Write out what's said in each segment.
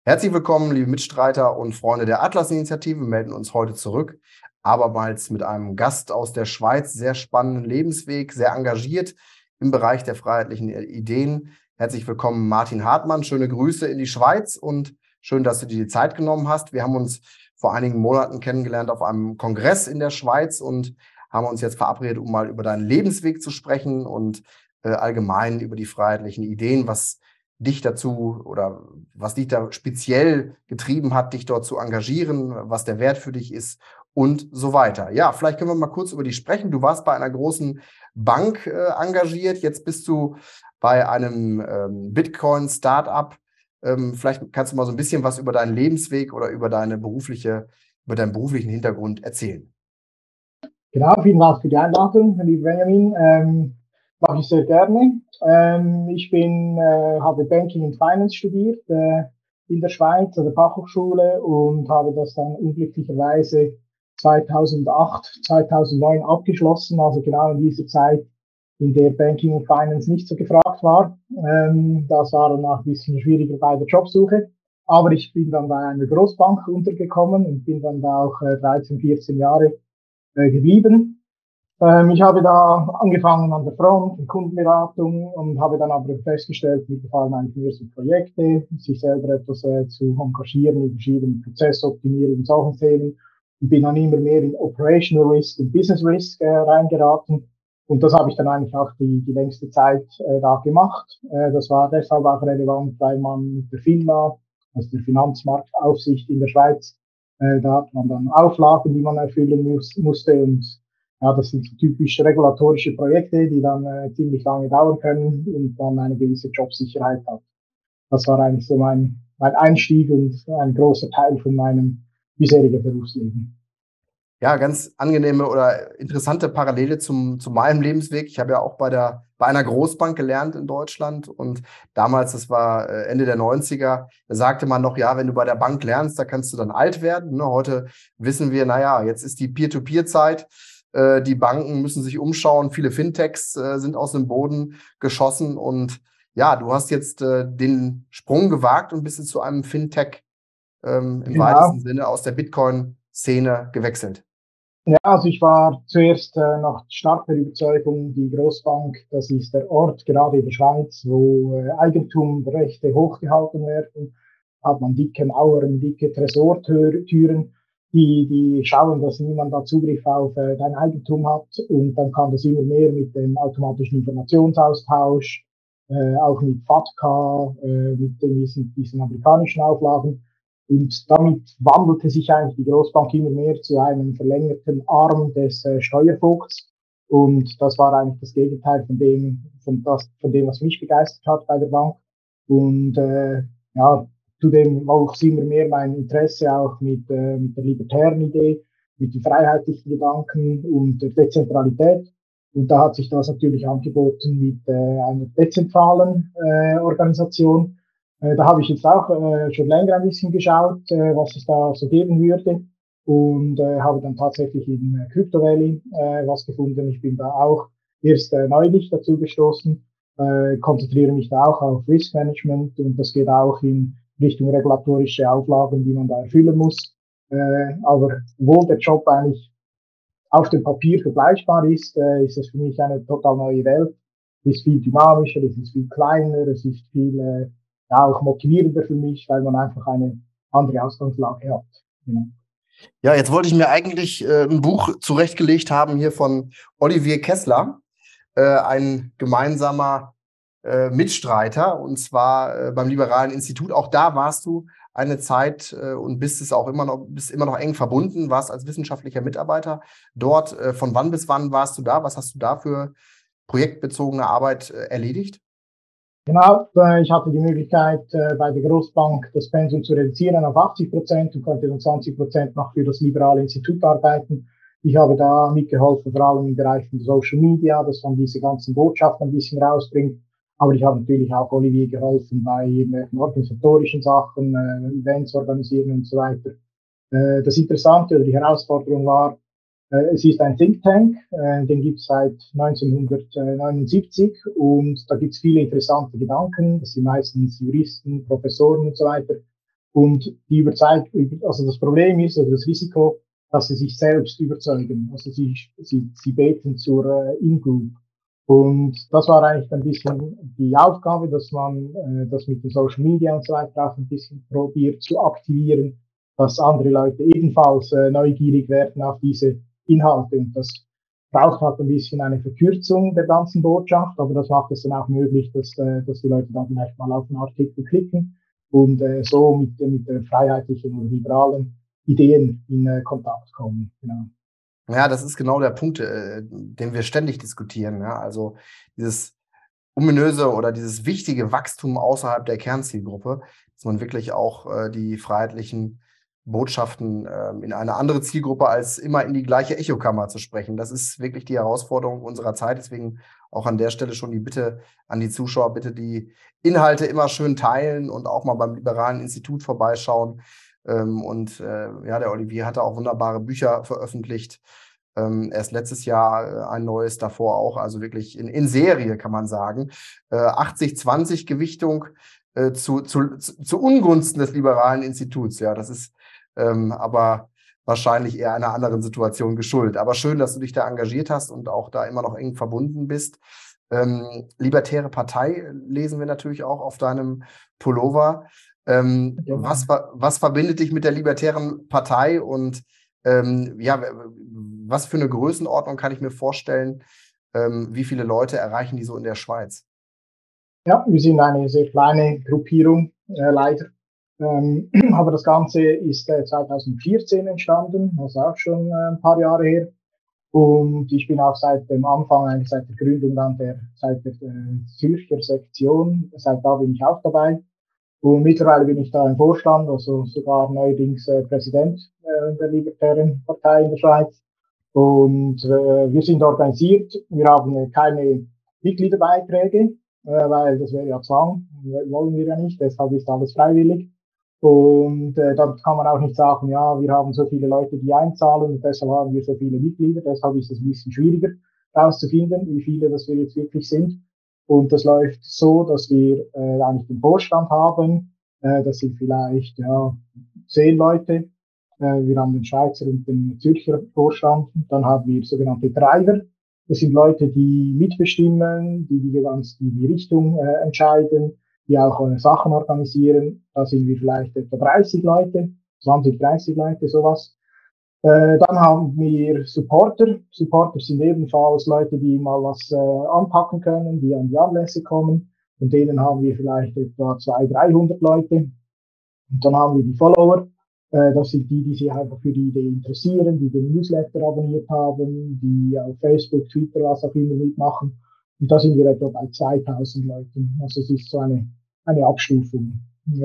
Herzlich willkommen, liebe Mitstreiter und Freunde der Atlas-Initiative. Wir melden uns heute zurück, abermals mit einem Gast aus der Schweiz. Sehr spannenden Lebensweg, sehr engagiert im Bereich der freiheitlichen Ideen. Herzlich willkommen, Martin Hartmann. Schöne Grüße in die Schweiz und schön, dass du dir die Zeit genommen hast. Wir haben uns vor einigen Monaten kennengelernt auf einem Kongress in der Schweiz und haben uns jetzt verabredet, um mal über deinen Lebensweg zu sprechen und allgemein über die freiheitlichen Ideen, was dich dazu oder was dich da speziell getrieben hat, dich dort zu engagieren, was der Wert für dich ist und so weiter. Ja, vielleicht können wir mal kurz über dich sprechen. Du warst bei einer großen Bank engagiert, jetzt bist du bei einem Bitcoin-Startup. Vielleicht kannst du mal so ein bisschen was über deinen Lebensweg oder über deinen beruflichen Hintergrund erzählen. Genau, vielen Dank für die Einladung, lieber Benjamin. Mache ich sehr gerne. Habe Banking and Finance studiert in der Schweiz an der Fachhochschule und habe das dann unglücklicherweise 2008, 2009 abgeschlossen, also genau in dieser Zeit, in der Banking and Finance nicht so gefragt war. Das war dann auch ein bisschen schwieriger bei der Jobsuche. Aber ich bin dann bei einer Großbank untergekommen und bin dann da auch 13, 14 Jahre geblieben. Ich habe da angefangen an der Front, in Kundenberatung und habe dann aber festgestellt, mir gefallen eigentlich mehr so Projekte, sich selber etwas zu engagieren in verschiedenen Prozessoptimierungen und solchen Themen und bin dann immer mehr in Operational Risk und Business Risk reingeraten. Und das habe ich dann eigentlich auch die längste Zeit da gemacht. Das war deshalb auch relevant, weil man mit der FINMA, also der Finanzmarktaufsicht in der Schweiz, da hat man dann Auflagen, die man erfüllen musste und ja, das sind so typische regulatorische Projekte, die dann ziemlich lange dauern können und dann eine gewisse Jobsicherheit hat. Das war eigentlich so mein Einstieg und ein großer Teil von meinem bisherigen Berufsleben. Ja, ganz angenehme oder interessante Parallele zu meinem Lebensweg. Ich habe ja auch bei einer Großbank gelernt in Deutschland und damals, das war Ende der 90er, da sagte man noch, ja, wenn du bei der Bank lernst, da kannst du dann alt werden. Ne? Heute wissen wir, naja, jetzt ist die Peer-to-Peer-Zeit. Die Banken müssen sich umschauen. Viele Fintechs sind aus dem Boden geschossen und ja, du hast jetzt den Sprung gewagt und bist jetzt zu einem Fintech im weitesten Genau. Sinne aus der Bitcoin-Szene gewechselt. Ja, also ich war zuerst noch stark der Überzeugung, die Großbank, das ist der Ort, gerade in der Schweiz, wo Eigentumsrechte hochgehalten werden, hat man dicke Mauern, dicke Tresortüren, die schauen, dass niemand da Zugriff auf dein Eigentum hat und dann kann das immer mehr mit dem automatischen Informationsaustausch, auch mit FATCA, mit diesen amerikanischen Auflagen. Und damit wandelte sich eigentlich die Großbank immer mehr zu einem verlängerten Arm des Steuervogts. Und das war eigentlich das Gegenteil von dem, was mich begeistert hat bei der Bank. Und ja, zudem wuchs immer mehr mein Interesse auch mit der libertären Idee, mit den freiheitlichen Gedanken und der Dezentralität. Und da hat sich das natürlich angeboten mit einer dezentralen Organisation. Da habe ich jetzt auch schon länger ein bisschen geschaut, was es da so geben würde und habe dann tatsächlich in Crypto Valley was gefunden. Ich bin da auch erst neulich dazu gestoßen, konzentriere mich da auch auf Risk Management und das geht auch in Richtung regulatorische Auflagen, die man da erfüllen muss. Aber obwohl der Job eigentlich auf dem Papier vergleichbar ist das für mich eine total neue Welt. Es ist viel dynamischer, es ist viel kleiner, es ist viel ja, auch motivierender für mich, weil man einfach eine andere Ausgangslage hat. Genau. Ja, jetzt wollte ich mir eigentlich ein Buch zurechtgelegt haben hier von Olivier Kessler, ein gemeinsamer Mitstreiter, und zwar beim Liberalen Institut. Auch da warst du eine Zeit und bist immer noch eng verbunden, warst als wissenschaftlicher Mitarbeiter dort. Von wann bis wann warst du da? Was hast du da für projektbezogene Arbeit erledigt? Genau, ich hatte die Möglichkeit, bei der Großbank das Pensum zu reduzieren auf 80% und konnte dann 20% noch für das Liberale Institut arbeiten. Ich habe da mitgeholfen, vor allem im Bereich von Social Media, dass man diese ganzen Botschaften ein bisschen rausbringt. Aber ich habe natürlich auch Olivier geholfen bei organisatorischen Sachen, Events organisieren und so weiter. Das Interessante oder die Herausforderung war, es ist ein Think Tank, den gibt es seit 1979 und da gibt es viele interessante Gedanken. Das sind meistens Juristen, Professoren und so weiter. Und die also das Problem ist, oder das Risiko, dass sie sich selbst überzeugen. Also sie beten zur In-Group. Und das war eigentlich ein bisschen die Aufgabe, dass man das mit den Social Media und so weiter auch ein bisschen probiert zu aktivieren, dass andere Leute ebenfalls neugierig werden auf diese Inhalte. Und das braucht halt ein bisschen eine Verkürzung der ganzen Botschaft, aber das macht es dann auch möglich, dass die Leute dann vielleicht mal auf einen Artikel klicken und so mit freiheitlichen und liberalen Ideen in Kontakt kommen. Genau. Ja, das ist genau der Punkt, den wir ständig diskutieren. Ja? Also dieses ominöse oder dieses wichtige Wachstum außerhalb der Kernzielgruppe, dass man wirklich auch die freiheitlichen Botschaften in eine andere Zielgruppe als immer in die gleiche Echokammer zu sprechen. Das ist wirklich die Herausforderung unserer Zeit. Deswegen auch an der Stelle schon die Bitte an die Zuschauer, bitte die Inhalte immer schön teilen und auch mal beim Liberalen Institut vorbeischauen. Ja, der Olivier hatte auch wunderbare Bücher veröffentlicht. Erst letztes Jahr ein neues, davor auch, also wirklich in Serie, kann man sagen. 80-20 Gewichtung zu Ungunsten des Liberalen Instituts. Ja, das ist aber wahrscheinlich eher einer anderen Situation geschuldet. Aber schön, dass du dich da engagiert hast und auch da immer noch eng verbunden bist. Libertäre Partei lesen wir natürlich auch auf deinem Pullover. Was verbindet dich mit der Libertären Partei und ja, was für eine Größenordnung kann ich mir vorstellen? Wie viele Leute erreichen die so in der Schweiz? Ja, wir sind eine sehr kleine Gruppierung, leider. Aber das Ganze ist 2014 entstanden, also auch schon ein paar Jahre her. Und ich bin auch seit dem Anfang, eigentlich seit der Gründung seit der Zürcher Sektion, seit da bin ich auch dabei. Und mittlerweile bin ich da im Vorstand, also sogar neuerdings Präsident der Libertären Partei in der Schweiz. Und wir sind organisiert. Wir haben keine Mitgliederbeiträge, weil das wäre ja Zwang, wollen wir ja nicht. Deshalb ist alles freiwillig. Und dann kann man auch nicht sagen, ja, wir haben so viele Leute, die einzahlen und deshalb haben wir so viele Mitglieder. Deshalb ist es ein bisschen schwieriger herauszufinden, wie viele das wir jetzt wirklich sind. Und das läuft so, dass wir eigentlich den Vorstand haben. Das sind vielleicht ja 10 Leute. Wir haben den Schweizer und den Zürcher Vorstand. Dann haben wir sogenannte Treiber. Das sind Leute, die mitbestimmen, die Richtung entscheiden, die auch Sachen organisieren. Da sind wir vielleicht etwa 30 Leute, 20, 30 Leute, sowas. Dann haben wir Supporter. Supporter sind ebenfalls Leute, die mal was anpacken können, die an die Anlässe kommen. Von denen haben wir vielleicht etwa 200, 300 Leute. Und dann haben wir die Follower. Das sind die sich einfach für die Idee interessieren, die den Newsletter abonniert haben, die auf Facebook, Twitter, was auch immer mitmachen. Und da sind wir etwa bei 2000 Leuten. Also es ist so eine Abstufung.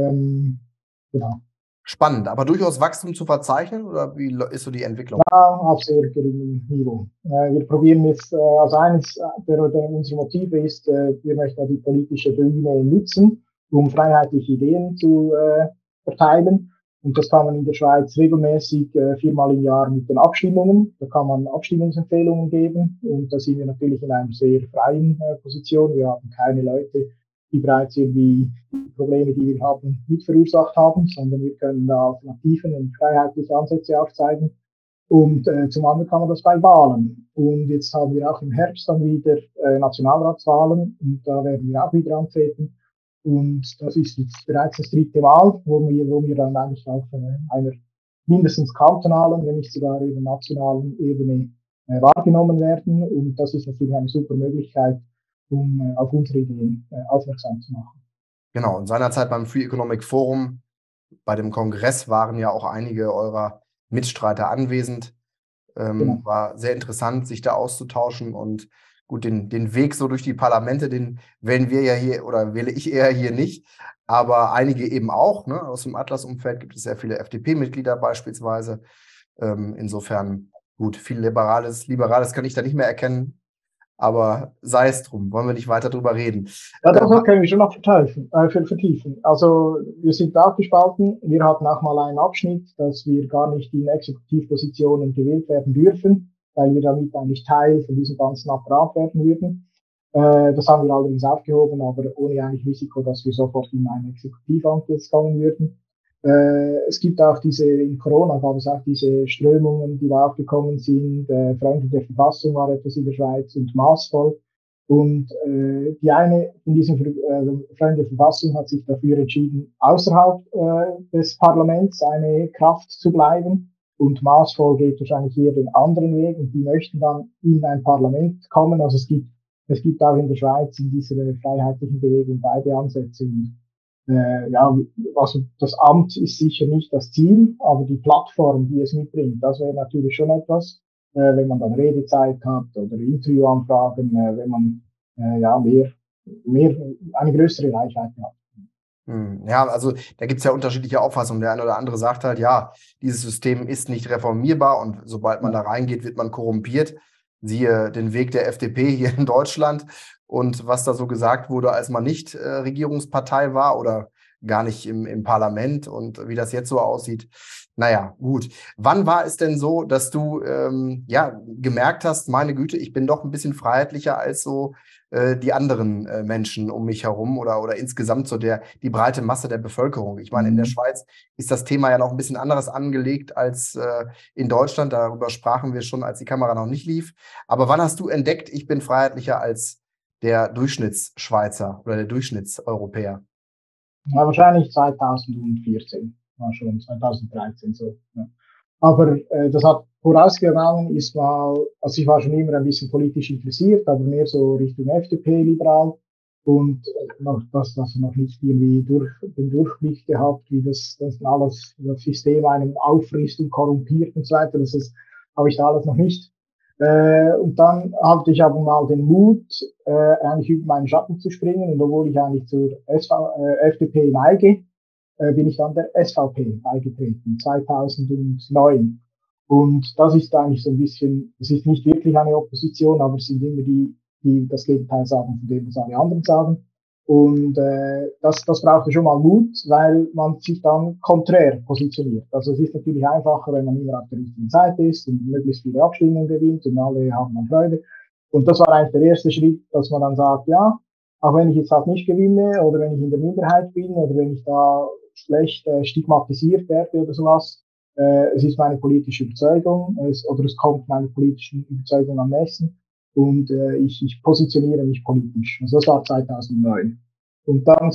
Genau. Spannend, aber durchaus Wachstum zu verzeichnen oder wie ist so die Entwicklung? Ja, auf sehr geringem Niveau. Wir probieren jetzt, also eines unserer Motive ist, wir möchten die politische Bühne nutzen, um freiheitliche Ideen zu verteilen. Und das kann man in der Schweiz regelmäßig 4-mal im Jahr mit den Abstimmungen. Da kann man Abstimmungsempfehlungen geben. Und da sind wir natürlich in einer sehr freien Position. Wir haben keine Leute, die bereits irgendwie die Probleme, die wir haben, mit verursacht haben, sondern wir können da Alternativen und freiheitliche Ansätze aufzeigen. Und zum anderen kann man das bei Wahlen. Und jetzt haben wir auch im Herbst dann wieder Nationalratswahlen und da werden wir auch wieder antreten. Und das ist jetzt bereits das 3. Mal, wo wir dann eigentlich auf einer mindestens kantonalen, wenn nicht sogar eben nationalen Ebene wahrgenommen werden. Und das ist natürlich eine super Möglichkeit, um auf unsere Ideen aufmerksam zu machen. Genau, und seinerzeit beim Free Economic Forum, bei dem Kongress waren ja auch einige eurer Mitstreiter anwesend. Genau. War sehr interessant, sich da auszutauschen und gut, den Weg so durch die Parlamente, den wählen wir ja hier oder wähle ich eher hier nicht, aber einige eben auch. Ne? Aus dem Atlas-Umfeld gibt es sehr viele FDP-Mitglieder beispielsweise. Insofern gut, viel Liberales kann ich da nicht mehr erkennen, aber sei es drum, wollen wir nicht weiter drüber reden. Ja, das können wir schon noch vertiefen. Also wir sind auch gespalten. Wir hatten auch mal einen Abschnitt, dass wir gar nicht in Exekutivpositionen gewählt werden dürfen, weil wir damit eigentlich Teil von diesem ganzen Apparat werden würden. Das haben wir allerdings aufgehoben, aber ohne eigentlich Risiko, dass wir sofort in ein Exekutivamt jetzt kommen würden. Es gibt auch in Corona gab es auch diese Strömungen, die da aufgekommen sind. Freunde der Verfassung war etwas in der Schweiz und maßvoll. Und die eine von diesen Freunden der Verfassung hat sich dafür entschieden, außerhalb des Parlaments eine Kraft zu bleiben. Und maßvoll geht wahrscheinlich hier den anderen Weg. Und die möchten dann in ein Parlament kommen. Also es gibt auch in der Schweiz in dieser freiheitlichen Bewegung beide Ansätze. Und ja, also das Amt ist sicher nicht das Ziel, aber die Plattform, die es mitbringt, das wäre natürlich schon etwas, wenn man dann Redezeit hat oder Interviewanfragen, wenn man ja mehr eine größere Reichweite hat. Ja, also da gibt es ja unterschiedliche Auffassungen. Der eine oder andere sagt halt, ja, dieses System ist nicht reformierbar und sobald man da reingeht, wird man korrumpiert. Siehe den Weg der FDP hier in Deutschland und was da so gesagt wurde, als man nicht Regierungspartei war oder gar nicht im Parlament und wie das jetzt so aussieht. Naja, gut. Wann war es denn so, dass du ja, gemerkt hast, meine Güte, ich bin doch ein bisschen freiheitlicher als so die anderen Menschen um mich herum oder insgesamt so die breite Masse der Bevölkerung? Ich meine, in der Schweiz ist das Thema ja noch ein bisschen anderes angelegt als in Deutschland. Darüber sprachen wir schon, als die Kamera noch nicht lief. Aber wann hast du entdeckt, ich bin freiheitlicher als der Durchschnittsschweizer oder der Durchschnittseuropäer? Ja, wahrscheinlich 2014, war schon 2013 so. Ja. Aber das hat vorausgegangen, also ich war schon immer ein bisschen politisch interessiert, aber mehr so Richtung FDP liberal und das noch nicht irgendwie den Durchblick gehabt, wie das alles, das System einen auffrisst und korrumpiert und so weiter. Habe ich da alles noch nicht. Und dann hatte ich aber mal den Mut, eigentlich über meinen Schatten zu springen. Und obwohl ich eigentlich zur FDP neige, bin ich dann der SVP beigetreten, 2009. Und das ist eigentlich so ein bisschen, es ist nicht wirklich eine Opposition, aber es sind immer die das Gegenteil sagen von dem, was alle anderen sagen. Und das brauchte schon mal Mut, weil man sich dann konträr positioniert. Also es ist natürlich einfacher, wenn man immer auf der richtigen Seite ist und möglichst viele Abstimmungen gewinnt und alle haben dann Freude. Und das war eigentlich der erste Schritt, dass man dann sagt, ja, auch wenn ich jetzt halt nicht gewinne oder wenn ich in der Minderheit bin oder wenn ich da schlecht stigmatisiert werde oder sowas, es ist meine politische Überzeugung oder es kommt meiner politischen Überzeugung am nächsten. Und ich positioniere mich politisch. Also das war 2009. Und dann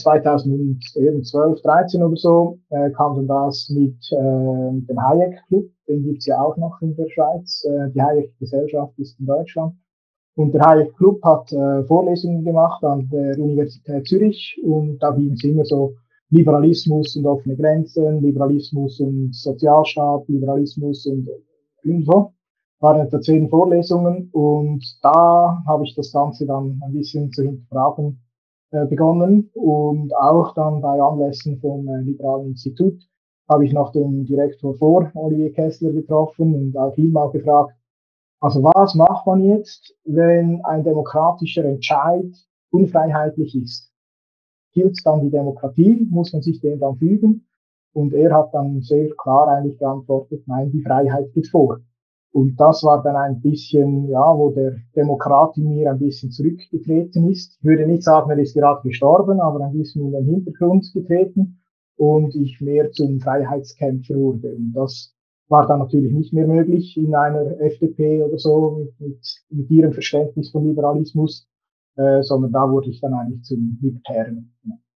2012, 13 oder so kam dann das mit dem Hayek Club. Den gibt's ja auch noch in der Schweiz. Die Hayek Gesellschaft ist in Deutschland. Und der Hayek Club hat Vorlesungen gemacht an der Universität Zürich. Und da ging es immer so Liberalismus und offene Grenzen, Liberalismus und Sozialstaat, Liberalismus und so. Waren etwa 10 Vorlesungen und da habe ich das Ganze dann ein bisschen zu hinterfragen begonnen und auch dann bei Anlässen vom Liberalen Institut habe ich noch den Direktor vor, Olivier Kessler, getroffen und auch ihn mal gefragt, also was macht man jetzt, wenn ein demokratischer Entscheid unfreiheitlich ist? Gilt dann die Demokratie? Muss man sich dem dann fügen? Und er hat dann sehr klar eigentlich geantwortet, nein, die Freiheit geht vor. Und das war dann ein bisschen, ja, wo der Demokrat in mir ein bisschen zurückgetreten ist. Ich würde nicht sagen, er ist gerade gestorben, aber ein bisschen in den Hintergrund getreten und ich mehr zum Freiheitskämpfer wurde. Und das war dann natürlich nicht mehr möglich in einer FDP oder so mit ihrem Verständnis von Liberalismus, sondern da wurde ich dann eigentlich zum Libertären.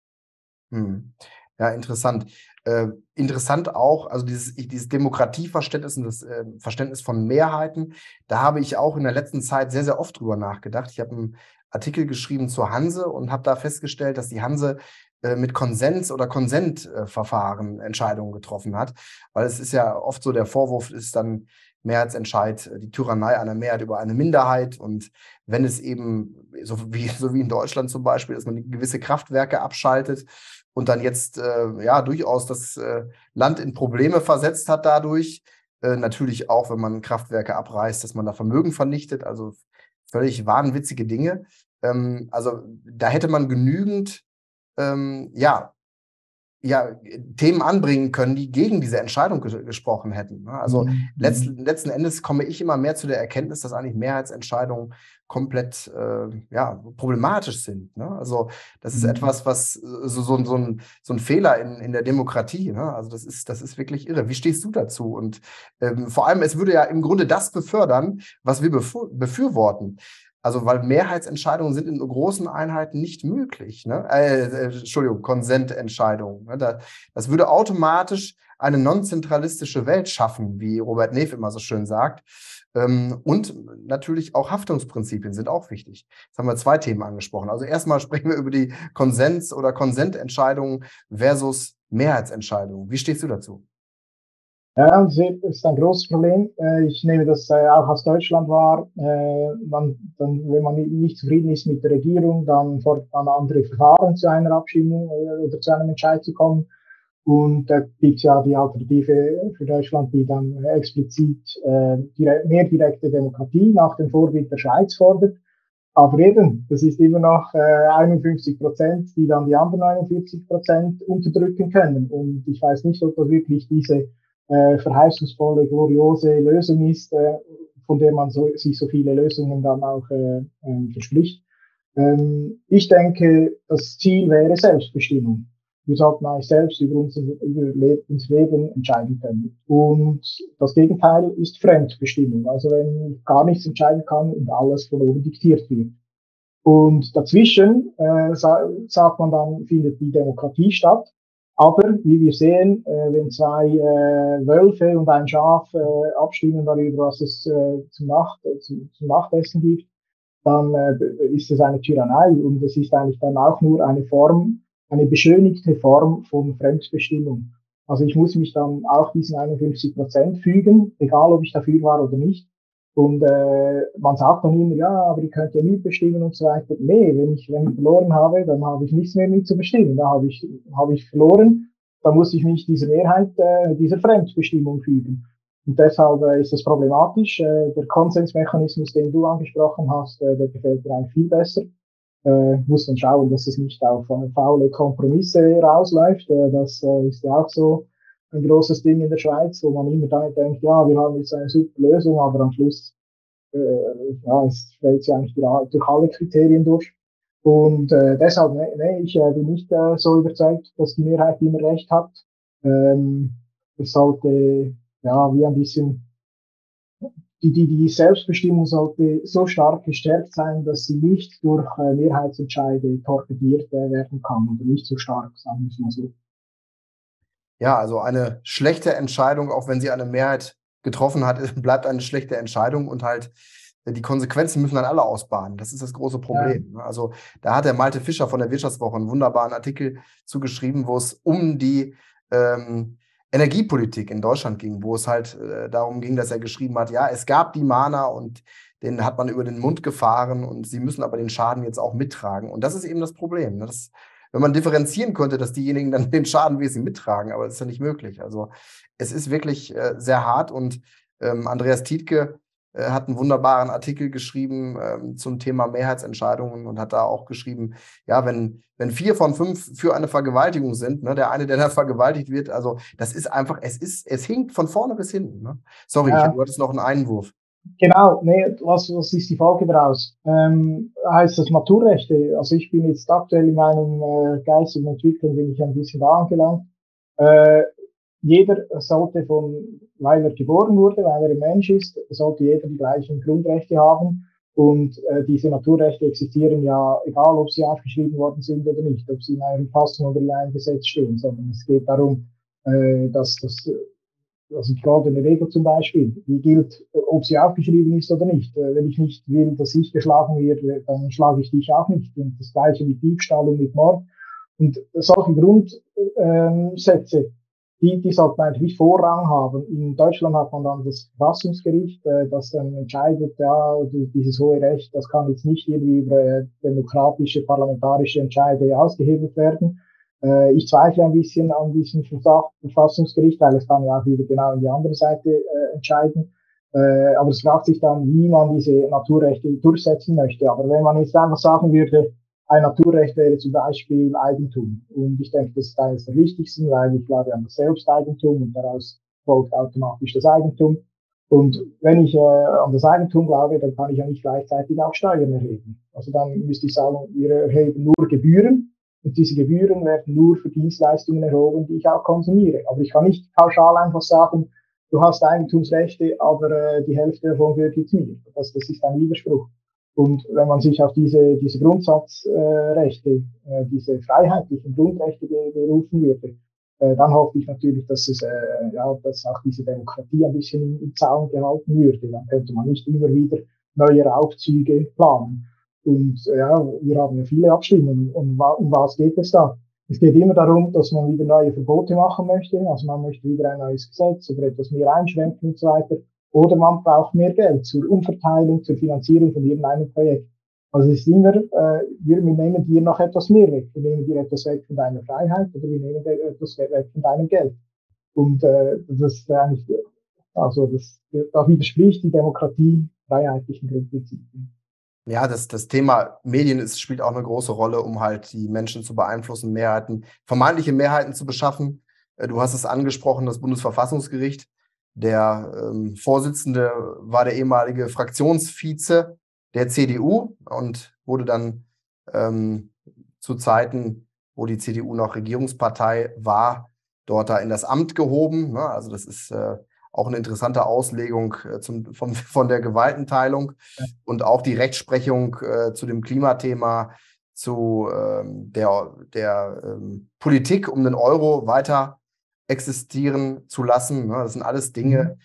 Ja, interessant. Interessant auch, also dieses Demokratieverständnis und das Verständnis von Mehrheiten, da habe ich auch in der letzten Zeit sehr, sehr oft drüber nachgedacht. Ich habe einen Artikel geschrieben zur Hanse und habe da festgestellt, dass die Hanse mit Konsens- oder Konsentverfahren Entscheidungen getroffen hat. Weil es ist ja oft so, der Vorwurf ist dann Mehrheitsentscheid, die Tyrannei einer Mehrheit über eine Minderheit. Und wenn es eben, so wie in Deutschland zum Beispiel, dass man gewisse Kraftwerke abschaltet und dann jetzt ja durchaus das Land in Probleme versetzt hat dadurch. Natürlich auch, wenn man Kraftwerke abreißt, dass man da Vermögen vernichtet, also völlig wahnwitzige Dinge. Also da hätte man genügend ja, ja, Themen anbringen können, die gegen diese Entscheidung gesprochen hätten. Ne? Also letzten Endes komme ich immer mehr zu der Erkenntnis, dass eigentlich Mehrheitsentscheidungen komplett ja, problematisch sind. Ne? Also das ist etwas, was so ein Fehler in der Demokratie. Ne? Also das ist wirklich irre. Wie stehst du dazu? Und vor allem, es würde ja im Grunde das befördern, was wir befürworten. Also, weil Mehrheitsentscheidungen sind in so großen Einheiten nicht möglich. Ne? Entschuldigung, Konsententscheidungen. Ne? Das würde automatisch eine non-zentralistische Welt schaffen, wie Robert Neff immer so schön sagt. Und natürlich auch Haftungsprinzipien sind auch wichtig. Jetzt haben wir 2 Themen angesprochen. Also erstmal sprechen wir über die Konsens- oder Konsententscheidungen versus Mehrheitsentscheidungen. Wie stehst du dazu? Ja, das ist ein großes Problem. Ich nehme das auch aus Deutschland wahr. Wenn man nicht zufrieden ist mit der Regierung, dann fordert man andere Verfahren zu einer Abstimmung oder zu einem Entscheid zu kommen. Und da gibt es ja die Alternative für Deutschland, die dann explizit mehr direkte Demokratie nach dem Vorbild der Schweiz fordert. Aber eben, das ist immer noch 51%, die dann die anderen 49% unterdrücken können. Und ich weiß nicht, ob das wirklich diese verheißungsvolle, gloriose Lösung ist, von der man sich so viele Lösungen dann auch verspricht. Ich denke, das Ziel wäre Selbstbestimmung. Wir sollten eigentlich selbst über unser Leben entscheiden können. Und das Gegenteil ist Fremdbestimmung. Also wenn ich gar nichts entscheiden kann und alles von oben diktiert wird. Und dazwischen, sagt man dann, findet die Demokratie statt. Aber wie wir sehen, wenn 2 Wölfe und ein Schaf abstimmen darüber, was es zum Nachtessen gibt, dann ist es eine Tyrannei und es ist eigentlich dann auch nur eine beschönigte Form von Fremdbestimmung. Also ich muss mich dann auch diesen 51% fügen, egal ob ich dafür war oder nicht. Und man sagt dann immer, ja, aber ihr könnt ja mitbestimmen und so weiter. Nee, wenn ich verloren habe, dann habe ich nichts mehr mitzubestimmen. Da habe ich verloren, da muss ich mich dieser Mehrheit, dieser Fremdbestimmung fügen. Und deshalb ist das problematisch. Der Konsensmechanismus, den du angesprochen hast, der gefällt mir eigentlich viel besser. Muss dann schauen, dass es nicht auf faule Kompromisse rausläuft. Das ist ja auch so ein großes Ding in der Schweiz, wo man immer denkt, ja, wir haben jetzt eine super Lösung, aber am Schluss ja, es fällt ja eigentlich durch alle Kriterien durch. Und deshalb, nee, ich bin nicht so überzeugt, dass die Mehrheit immer recht hat. Es sollte ja wie ein bisschen die Selbstbestimmung sollte so stark gestärkt sein, dass sie nicht durch Mehrheitsentscheide torpediert werden kann oder nicht so stark, sagen wir es mal so. Ja, also eine schlechte Entscheidung, auch wenn sie eine Mehrheit getroffen hat, bleibt eine schlechte Entscheidung und halt die Konsequenzen müssen dann alle ausbaden. Das ist das große Problem. Ja. Also da hat der Malte Fischer von der Wirtschaftswoche einen wunderbaren Artikel zugeschrieben, wo es um die Energiepolitik in Deutschland ging, wo es halt darum ging, dass er geschrieben hat, ja, es gab die Mahner und den hat man über den Mund gefahren und sie müssen aber den Schaden jetzt auch mittragen. Und das ist eben das Problem. Ne? Wenn man differenzieren könnte, dass diejenigen dann den Schaden wesentlich mittragen, aber das ist ja nicht möglich. Also es ist wirklich sehr hart und Andreas Tietke hat einen wunderbaren Artikel geschrieben zum Thema Mehrheitsentscheidungen und hat da auch geschrieben, ja, wenn 4 von 5 für eine Vergewaltigung sind, ne, der eine, der da vergewaltigt wird, also das ist einfach, es hinkt von vorne bis hinten. Ne? Sorry, du hattest noch einen Einwurf. Genau, nee, was ist die Folge daraus? Heißt das Naturrechte? Also ich bin jetzt aktuell in meinem geistigen Entwicklung, bin ich ein bisschen da angelangt. Jeder sollte weil er geboren wurde, weil er ein Mensch ist, sollte jeder die gleichen Grundrechte haben. Und diese Naturrechte existieren ja, egal ob sie aufgeschrieben worden sind oder nicht, ob sie in einer Verfassung oder in einem Gesetz stehen, sondern es geht darum, dass also die goldene Regel zum Beispiel, die gilt, ob sie aufgeschrieben ist oder nicht. Wenn ich nicht will, dass ich geschlagen werde, dann schlage ich dich auch nicht. Und das Gleiche mit Diebstahl und mit Mord. Und solche Grundsätze, die sollten eigentlich Vorrang haben. In Deutschland hat man dann das Verfassungsgericht, das dann entscheidet, ja, dieses hohe Recht, das kann jetzt nicht irgendwie über demokratische, parlamentarische Entscheide ausgehebelt werden. Ich zweifle ein bisschen an diesem Verfassungsgericht, weil es kann ja auch wieder genau in die andere Seite entscheiden. Aber es fragt sich dann, wie man diese Naturrechte durchsetzen möchte. Aber wenn man jetzt einfach sagen würde, ein Naturrecht wäre zum Beispiel Eigentum. Und ich denke, das ist eines der wichtigsten, weil ich glaube an das Selbsteigentum und daraus folgt automatisch das Eigentum. Und wenn ich an das Eigentum glaube, dann kann ich ja nicht gleichzeitig auch Steuern erheben. Also dann müsste ich sagen, wir erheben nur Gebühren und diese Gebühren werden nur für Dienstleistungen erhoben, die ich auch konsumiere. Aber ich kann nicht pauschal einfach sagen, du hast Eigentumsrechte, aber die Hälfte davon gehört jetzt mir. Das ist ein Widerspruch. Und wenn man sich auf diese Grundsatzrechte, diese freiheitlichen Grundrechte berufen würde, dann hoffe ich natürlich, dass dass auch diese Demokratie ein bisschen im Zaum gehalten würde. Dann könnte man nicht immer wieder neue Raubzüge planen. Und wir haben ja viele Abstimmungen. Und um was geht es da? Es geht immer darum, dass man wieder neue Verbote machen möchte. Also man möchte wieder ein neues Gesetz oder etwas mehr einschränken und so weiter. Oder man braucht mehr Geld zur Umverteilung, zur Finanzierung von irgendeinem Projekt. Also es ist immer, wir nehmen dir noch etwas mehr weg. Wir nehmen dir etwas weg von deiner Freiheit oder wir nehmen dir etwas weg von deinem Geld. Und das ist eigentlich, da widerspricht die Demokratie freiheitlichen Grundprinzipien. Ja, das Thema Medien spielt auch eine große Rolle, um halt die Menschen zu beeinflussen, vermeintliche Mehrheiten zu beschaffen. Du hast es angesprochen, das Bundesverfassungsgericht. Der Vorsitzende war der ehemalige Fraktionsvize der CDU und wurde dann zu Zeiten, wo die CDU noch Regierungspartei war, dort da in das Amt gehoben. Ne? Also das ist auch eine interessante Auslegung von der Gewaltenteilung und auch die Rechtsprechung zu dem Klimathema, zu der Politik, um den Euro weiter existieren zu lassen. Ne? Das sind alles Dinge,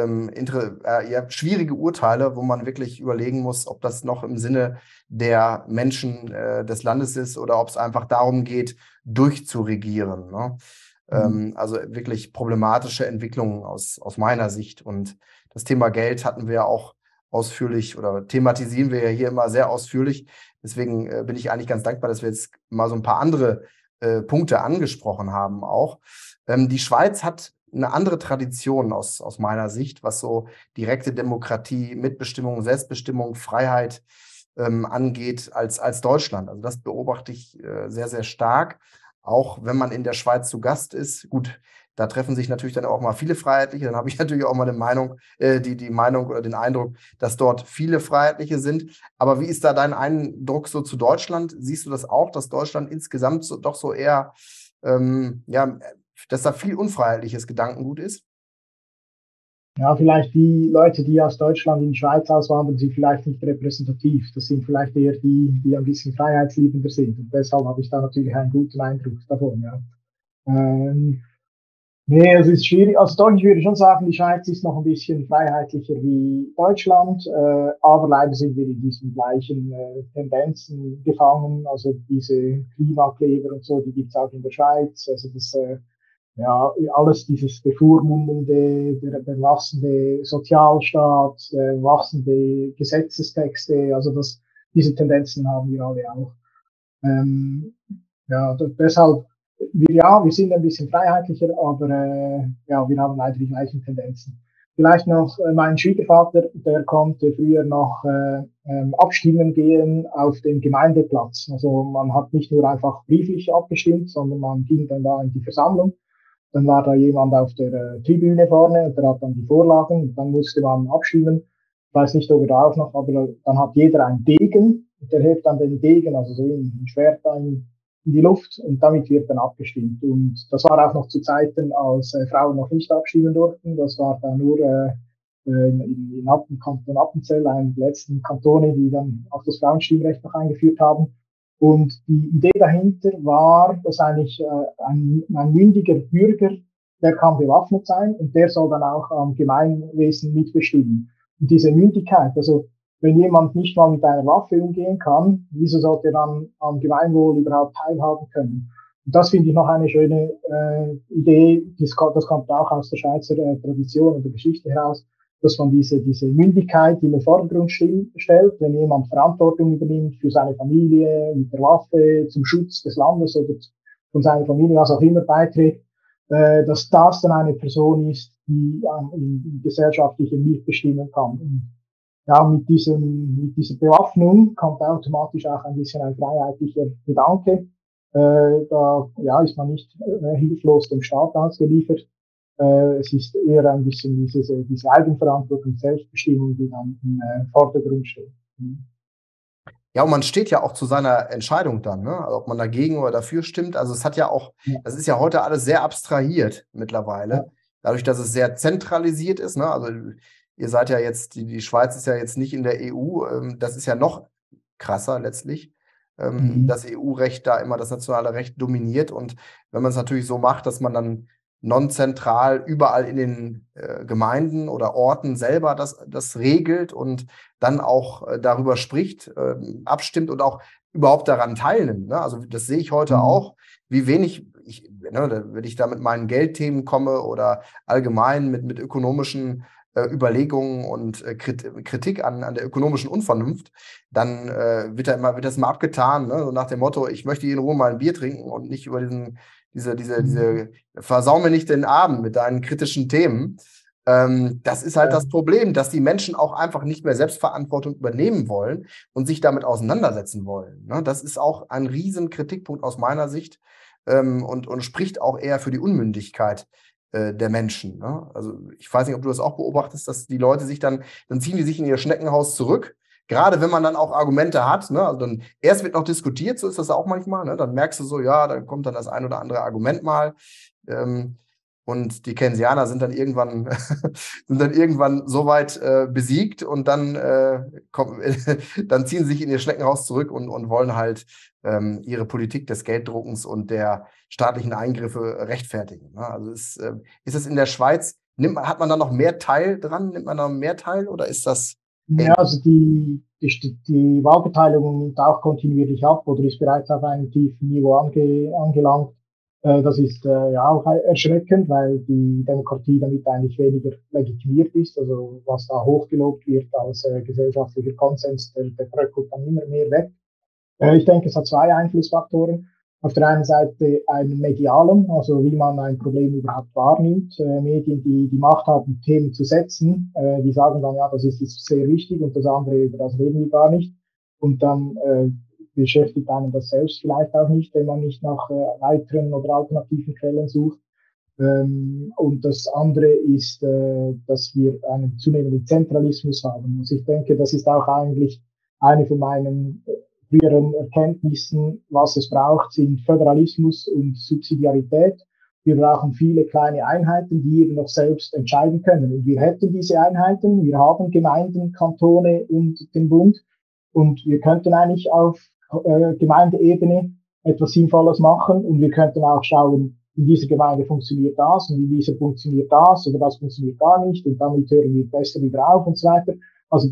schwierige Urteile, wo man wirklich überlegen muss, ob das noch im Sinne der Menschen des Landes ist oder ob es einfach darum geht, durchzuregieren. Ne? Also wirklich problematische Entwicklungen aus meiner Sicht. Und das Thema Geld hatten wir ja auch ausführlich oder thematisieren wir ja hier immer sehr ausführlich. Deswegen bin ich eigentlich ganz dankbar, dass wir jetzt mal so ein paar andere Punkte angesprochen haben auch. Die Schweiz hat eine andere Tradition aus meiner Sicht, was so direkte Demokratie, Mitbestimmung, Selbstbestimmung, Freiheit angeht, als Deutschland. Also das beobachte ich sehr, sehr stark. Auch wenn man in der Schweiz zu Gast ist, gut, da treffen sich natürlich dann auch mal viele Freiheitliche. Dann habe ich natürlich auch mal die Meinung oder den Eindruck, dass dort viele Freiheitliche sind. Aber wie ist da dein Eindruck so zu Deutschland? Siehst du das auch, dass Deutschland insgesamt doch so eher, dass da viel unfreiheitliches Gedankengut ist? Ja, vielleicht die Leute, die aus Deutschland in die Schweiz auswandern, sind vielleicht nicht repräsentativ. Das sind vielleicht eher die ein bisschen freiheitsliebender sind. Und deshalb habe ich da natürlich einen guten Eindruck davon. Ja. Nee, es ist schwierig. Also doch, ich würde schon sagen, die Schweiz ist noch ein bisschen freiheitlicher wie Deutschland, aber leider sind wir in diesen gleichen Tendenzen gefangen. Also diese Klimakleber und so, die gibt es auch in der Schweiz. Also das alles dieses bevormundende, der wachsende Sozialstaat, wachsende Gesetzestexte, also diese Tendenzen haben wir alle auch. Deshalb, wir sind ein bisschen freiheitlicher, aber wir haben leider die gleichen Tendenzen. Vielleicht noch mein Schwiegervater, der konnte früher noch abstimmen gehen auf dem Gemeindeplatz. Also man hat nicht nur einfach brieflich abgestimmt, sondern man ging dann da in die Versammlung. Dann war da jemand auf der Tribüne vorne und der hat dann die Vorlagen und dann musste man abstimmen. Ich weiß nicht, ob er da auch noch, aber dann hat jeder einen Degen und der hebt dann den Degen, also so ein Schwert in die Luft und damit wird dann abgestimmt. Und das war auch noch zu Zeiten, als Frauen noch nicht abstimmen durften. Das war dann nur in Kanton Appenzell, einem der letzten Kantone, die dann auch das Frauenstimmrecht noch eingeführt haben. Und die Idee dahinter war, dass eigentlich ein mündiger Bürger, der kann bewaffnet sein und der soll dann auch am Gemeinwesen mitbestimmen. Und diese Mündigkeit, also wenn jemand nicht mal mit einer Waffe umgehen kann, wieso sollte er dann am Gemeinwohl überhaupt teilhaben können? Und das finde ich noch eine schöne Idee, das kommt auch aus der Schweizer Tradition und der Geschichte heraus, dass man diese Mündigkeit in den Vordergrund stellt, wenn jemand Verantwortung übernimmt für seine Familie mit der Waffe zum Schutz des Landes oder von seiner Familie, was auch immer beiträgt, dass das dann eine Person ist, die im gesellschaftlichen mitbestimmen kann. Und ja, mit dieser Bewaffnung kommt automatisch auch ein bisschen ein freiheitlicher Gedanke. Da ja, ist man nicht hilflos dem Staat ausgeliefert. Es ist eher ein bisschen diese Eigenverantwortung, Selbstbestimmung, die dann im Vordergrund steht. Mhm. Ja, und man steht ja auch zu seiner Entscheidung dann, ne? Also ob man dagegen oder dafür stimmt. Also es hat ja auch, Ja, das ist ja heute alles sehr abstrahiert ja, mittlerweile, dadurch, dass es sehr zentralisiert ist, ne? Also ihr seid ja jetzt, die Schweiz ist ja jetzt nicht in der EU, das ist ja noch krasser letztlich, mhm. das EU-Recht da immer das nationale Recht dominiert. Und wenn man es natürlich so macht, dass man dann non-zentral überall in den Gemeinden oder Orten selber das regelt und dann auch darüber spricht, abstimmt und auch überhaupt daran teilnimmt. Ne? Also das sehe ich heute Mhm. auch, wie wenig, wenn ich da mit meinen Geldthemen komme oder allgemein mit ökonomischen Überlegungen und Kritik an der ökonomischen Unvernunft, dann wird das immer abgetan, ne? So nach dem Motto, ich möchte hier in Ruhe mal ein Bier trinken und nicht über Mhm. versau mir nicht den Abend mit deinen kritischen Themen. Das ist halt Ja. das Problem, dass die Menschen auch einfach nicht mehr Selbstverantwortung übernehmen wollen und sich damit auseinandersetzen wollen. Ne? Das ist auch ein riesen Kritikpunkt aus meiner Sicht und spricht auch eher für die Unmündigkeit der Menschen. Ne? Also ich weiß nicht, ob du das auch beobachtest, dass die Leute dann ziehen die sich in ihr Schneckenhaus zurück. Gerade wenn man dann auch Argumente hat, ne? Also dann erst wird noch diskutiert, so ist das auch manchmal, ne? Dann merkst du so, ja, da kommt dann das ein oder andere Argument mal. Ähm, und die Keynesianer sind dann irgendwann so weit besiegt und dann ziehen sie sich in ihr Schneckenhaus zurück und wollen halt ihre Politik des Gelddruckens und der staatlichen Eingriffe rechtfertigen. Ne? Also ist es in der Schweiz, hat man da noch mehr Teil dran? Nimmt man da mehr teil oder ist das Ja, ähnlich? also die Wahlbeteiligung nimmt auch kontinuierlich ab oder ist bereits auf einem tiefen Niveau angelangt. Das ist ja auch erschreckend, weil die Demokratie damit eigentlich weniger legitimiert ist. Also was da hochgelobt wird als gesellschaftlicher Konsens, der bröckelt dann immer mehr weg. Ich denke, es hat zwei Einflussfaktoren. Auf der einen Seite einen medialen, also wie man ein Problem überhaupt wahrnimmt. Medien, die die Macht haben, Themen zu setzen, die sagen dann, ja, das ist jetzt sehr wichtig und das andere, über das reden wir gar nicht. Und dann beschäftigt einen das selbst vielleicht auch nicht, wenn man nicht nach weiteren oder alternativen Quellen sucht. Und das andere ist, dass wir einen zunehmenden Zentralismus haben. Also ich denke, das ist auch eigentlich eine von meinen früheren Erkenntnissen, was es braucht, sind Föderalismus und Subsidiarität. Wir brauchen viele kleine Einheiten, die eben noch selbst entscheiden können. Und wir hätten diese Einheiten, wir haben Gemeinden, Kantone und den Bund. Und wir könnten eigentlich auf Gemeindeebene etwas Sinnvolles machen und wir könnten auch schauen, in dieser Gemeinde funktioniert das und in dieser funktioniert das oder das funktioniert gar nicht und damit hören wir besser wieder auf und so weiter. Also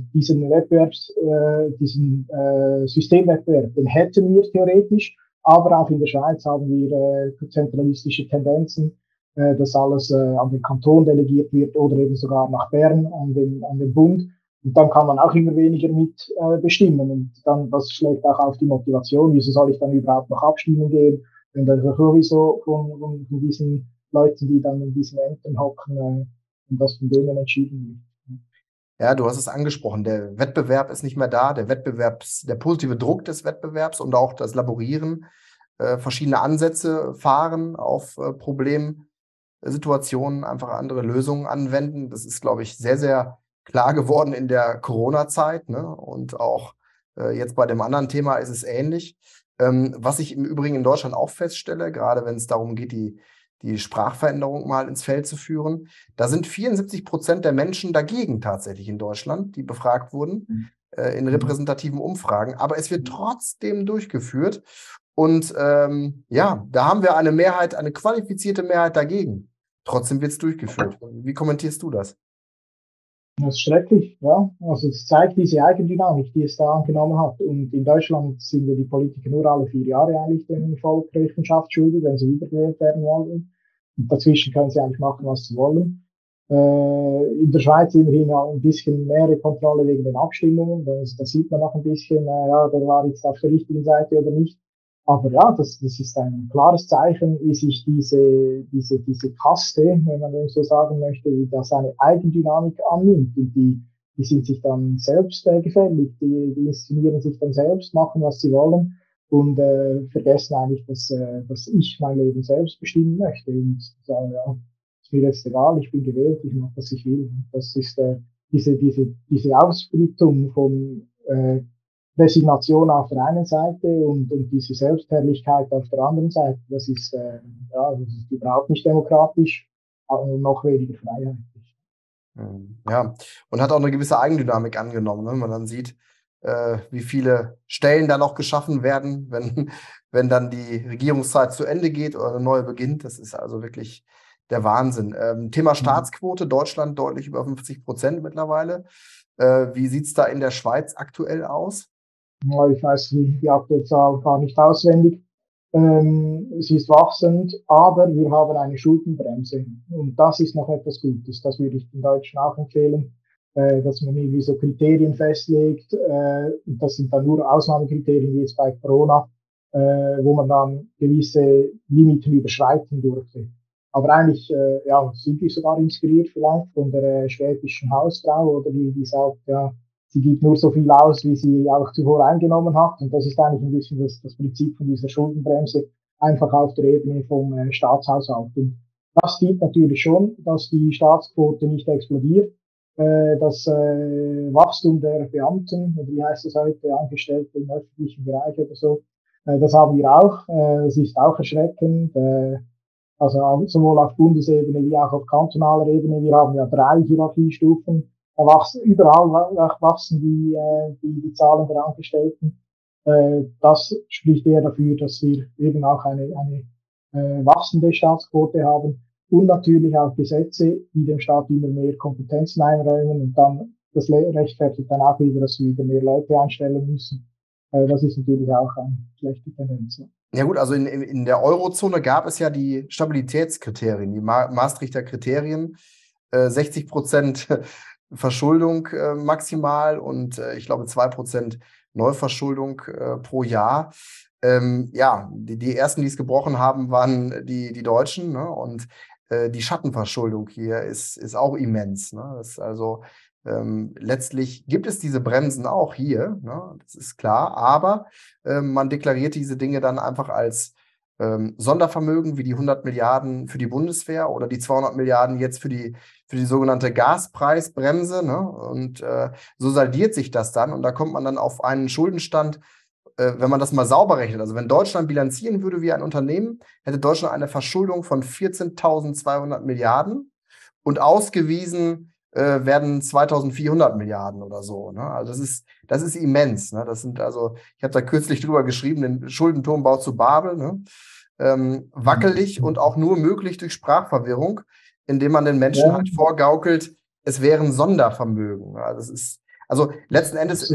diesen Systemwettbewerb, den hätten wir theoretisch, aber auch in der Schweiz haben wir zentralistische Tendenzen, dass alles an den Kanton delegiert wird oder eben sogar nach Bern an den Bund. Und dann kann man auch immer weniger mit bestimmen. Und dann, das schlägt auch auf die Motivation. Wieso soll ich dann überhaupt noch abstimmen gehen, wenn das sowieso von diesen Leuten, die dann in diesen Ämtern hocken, und das von denen entschieden wird. Ja, du hast es angesprochen. Der Wettbewerb ist nicht mehr da. Der positive Druck des Wettbewerbs und auch das Laborieren, verschiedene Ansätze fahren auf Problemsituationen, einfach andere Lösungen anwenden. Das ist, glaube ich, sehr, sehr klar geworden in der Corona-Zeit, ne? Und auch jetzt bei dem anderen Thema ist es ähnlich. Was ich im Übrigen in Deutschland auch feststelle, gerade wenn es darum geht, die Sprachveränderung mal ins Feld zu führen, da sind 74% der Menschen dagegen tatsächlich in Deutschland, die befragt wurden, in Mhm. repräsentativen Umfragen. Aber es wird trotzdem durchgeführt. Und ja, da haben wir eine Mehrheit, eine qualifizierte Mehrheit dagegen. Trotzdem wird es durchgeführt. Wie kommentierst du das? Das ist schrecklich, ja. Also es zeigt diese Eigendynamik, die es da angenommen hat. Und in Deutschland sind ja die Politiker nur alle 4 Jahre eigentlich dem Volk Rechenschaft schuldig, wenn sie wiedergewählt werden wollen. Und dazwischen können sie eigentlich machen, was sie wollen. In der Schweiz immerhin auch ein bisschen mehr Kontrolle wegen den Abstimmungen. Das sieht man noch ein bisschen, ja, der war jetzt auf der richtigen Seite oder nicht. Aber ja, das ist ein klares Zeichen, wie sich diese Kaste, wenn man dem so sagen möchte, wie das eine Eigendynamik annimmt und die die sind sich dann selbst gefällig, die inszenieren sich dann selbst, machen, was sie wollen und vergessen eigentlich, dass ich mein Leben selbst bestimmen möchte und sagen, ja, ist mir jetzt egal, ich bin gewählt, ich mache, was ich will. Das ist diese Ausbreitung von Resignation auf der einen Seite und diese Selbstherrlichkeit auf der anderen Seite, das ist überhaupt nicht demokratisch, noch weniger freiheitlich. Ja, und hat auch eine gewisse Eigendynamik angenommen, ne? Wenn man dann sieht, wie viele Stellen da noch geschaffen werden, wenn dann die Regierungszeit zu Ende geht oder eine neue beginnt. Das ist also wirklich der Wahnsinn. Thema Staatsquote, Deutschland deutlich über 50% mittlerweile. Wie sieht es da in der Schweiz aktuell aus? Ja, ich weiß die aktuelle Zahl gar nicht auswendig. Sie ist wachsend, aber wir haben eine Schuldenbremse. Und das ist noch etwas Gutes. Das würde ich den Deutschen auch empfehlen, dass man irgendwie so Kriterien festlegt. Und das sind dann nur Ausnahmekriterien, wie jetzt bei Corona, wo man dann gewisse Limiten überschreiten durfte. Aber eigentlich sind wir sogar inspiriert vielleicht von der schwäbischen Hausfrau, oder die sagt, ja, sie gibt nur so viel aus, wie sie auch zuvor eingenommen hat. Und das ist eigentlich ein bisschen das Prinzip von dieser Schuldenbremse, einfach auf der Ebene vom Staatshaushalt. Und das dient natürlich schon, dass die Staatsquote nicht explodiert. Das Wachstum der Beamten, oder wie heißt es heute, Angestellte im öffentlichen Bereich oder so, das haben wir auch. Das ist auch erschreckend. Also sowohl auf Bundesebene wie auch auf kantonaler Ebene. Wir haben ja 3 Hierarchiestufen. Überall wachsen die Zahlen der Angestellten. Das spricht eher dafür, dass wir eben auch eine wachsende Staatsquote haben und natürlich auch Gesetze, die dem Staat immer mehr Kompetenzen einräumen und dann das rechtfertigt dann auch wieder, dass wir wieder mehr Leute einstellen müssen. Das ist natürlich auch eine schlechte Tendenz. Ja gut, also in der Eurozone gab es ja die Stabilitätskriterien, die Maastrichter Kriterien, 60% Verschuldung maximal und ich glaube 2% Neuverschuldung pro Jahr. Die ersten, die es gebrochen haben, waren die Deutschen, ne? Und die Schattenverschuldung hier ist auch immens, ne? Das ist also letztlich gibt es diese Bremsen auch hier, ne? Das ist klar, aber man deklariert diese Dinge dann einfach als Sondervermögen wie die 100 Milliarden für die Bundeswehr oder die 200 Milliarden jetzt für die sogenannte Gaspreisbremse, ne? Und so saldiert sich das dann und da kommt man dann auf einen Schuldenstand, wenn man das mal sauber rechnet. Also wenn Deutschland bilanzieren würde wie ein Unternehmen, hätte Deutschland eine Verschuldung von 14.200 Milliarden und ausgewiesen werden 2.400 Milliarden oder so. Ne? Also das ist immens. Ne? Das sind also, ich habe da kürzlich drüber geschrieben, den Schuldenturmbau zu Babel. Ne? Wackelig und auch nur möglich durch Sprachverwirrung, indem man den Menschen halt vorgaukelt, es wären Sondervermögen. Ja, das ist, also letzten Endes.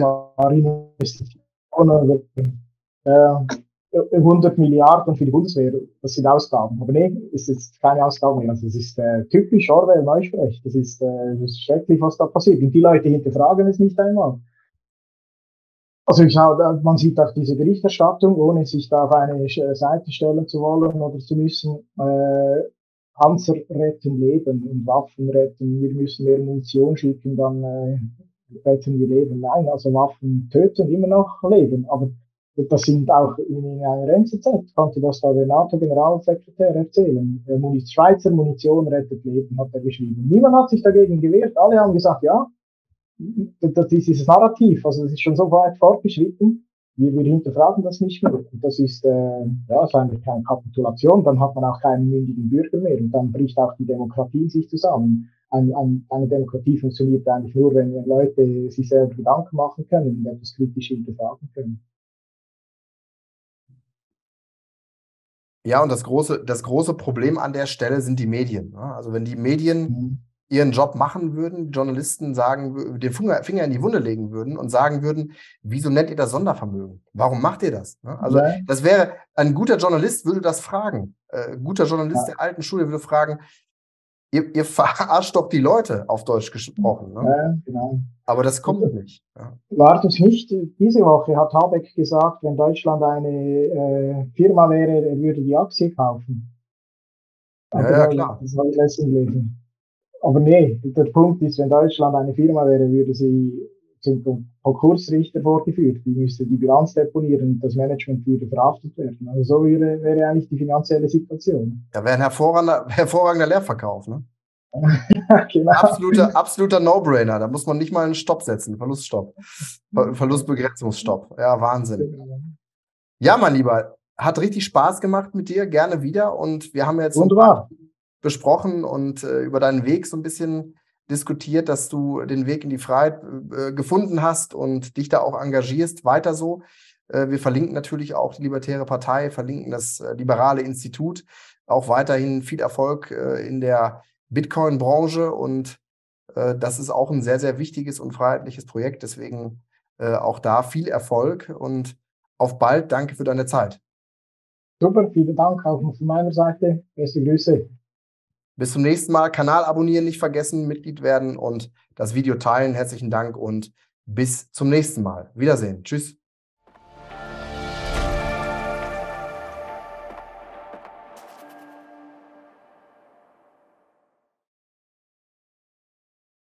100 Milliarden für die Bundeswehr, das sind Ausgaben. Aber nee, ist jetzt keine Ausgaben mehr. Also das ist typisch Orwell-Neusprech. Das ist schrecklich, was da passiert. Und die Leute hinterfragen es nicht einmal. Also man sieht auch diese Berichterstattung, ohne sich da auf eine Seite stellen zu wollen oder zu müssen. Panzer retten Leben und Waffen retten. Wir müssen mehr Munition schicken, dann retten wir Leben. Nein, also Waffen töten immer noch Leben. Aber das sind auch in einer NZZ, konnte das da der NATO-Generalsekretär erzählen. Schweizer Munition rettet Leben, hat er geschrieben. Niemand hat sich dagegen gewehrt. Alle haben gesagt, ja, das ist dieses Narrativ. Also das ist schon so weit fortgeschritten. Wir hinterfragen das nicht mehr. Und das ist eigentlich keine Kapitulation. Dann hat man auch keinen mündigen Bürger mehr. Und dann bricht auch die Demokratie in sich zusammen. Eine Demokratie funktioniert eigentlich nur, wenn Leute sich selber Gedanken machen können und etwas kritisch hinterfragen können. Ja, und das große Problem an der Stelle sind die Medien. Ne? Also wenn die Medien ihren Job machen würden, Journalisten den Finger in die Wunde legen würden und sagen würden, wieso nennt ihr das Sondervermögen? Warum macht ihr das? Ne? Also das wäre, ein guter Journalist würde das fragen. Guter Journalist der alten Schule würde fragen, ihr verarscht doch die Leute, auf Deutsch gesprochen. Ne? Ja, genau. Aber das kommt nicht. Ja. War das nicht? Diese Woche hat Habeck gesagt, wenn Deutschland eine Firma wäre, er würde die Aktie kaufen. Ja, klar. Das habe ich letztens gelesen. Aber nee, der Punkt ist, wenn Deutschland eine Firma wäre, würde sie zum Konkursrichter vorgeführt. Die müsste die Bilanz deponieren und das Management würde verhaftet werden. Also so wäre eigentlich die finanzielle Situation. Ja, wäre ein hervorragender Leerverkauf, ne? Genau. Absoluter No-Brainer. Da muss man nicht mal einen Stopp setzen. Verluststopp. Verlustbegrenzungsstopp. Ja, Wahnsinn. Ja, mein Lieber, hat richtig Spaß gemacht mit dir. Gerne wieder. Und wir haben jetzt so ein paar Wunderbar. besprochen und über deinen Weg so ein bisschen diskutiert, dass du den Weg in die Freiheit gefunden hast und dich da auch engagierst. Weiter so. Wir verlinken natürlich auch die Libertäre Partei, verlinken das Liberale Institut. Auch weiterhin viel Erfolg in der Bitcoin-Branche und das ist auch ein sehr, sehr wichtiges und freiheitliches Projekt. Deswegen auch da viel Erfolg und auf bald. Danke für deine Zeit. Super, vielen Dank auch von meiner Seite. Beste Grüße. Bis zum nächsten Mal. Kanal abonnieren nicht vergessen, Mitglied werden und das Video teilen. Herzlichen Dank und bis zum nächsten Mal. Wiedersehen. Tschüss.